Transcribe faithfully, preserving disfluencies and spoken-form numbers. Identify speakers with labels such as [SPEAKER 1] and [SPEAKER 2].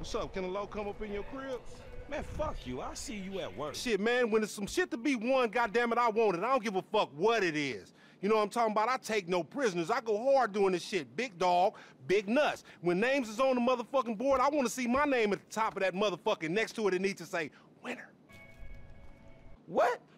[SPEAKER 1] What's up? Can a low come up in your crib?
[SPEAKER 2] Man, fuck you. I'll see you at work.
[SPEAKER 1] Shit, man, when there's some shit to be won, goddamn it, I want it. I don't give a fuck what it is. You know what I'm talking about? I take no prisoners. I go hard doing this shit. Big dog, big nuts. When names is on the motherfucking board, I want to see my name at the top of that motherfucking next to it. It needs to say winner.
[SPEAKER 2] What?